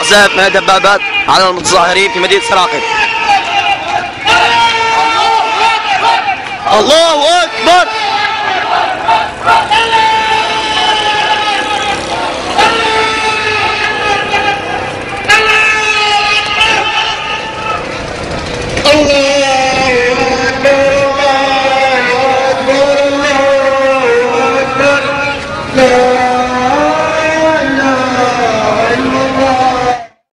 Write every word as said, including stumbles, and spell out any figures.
قذاف من الدبابات على المتظاهرين في مدينة سراقب. الله أكبر.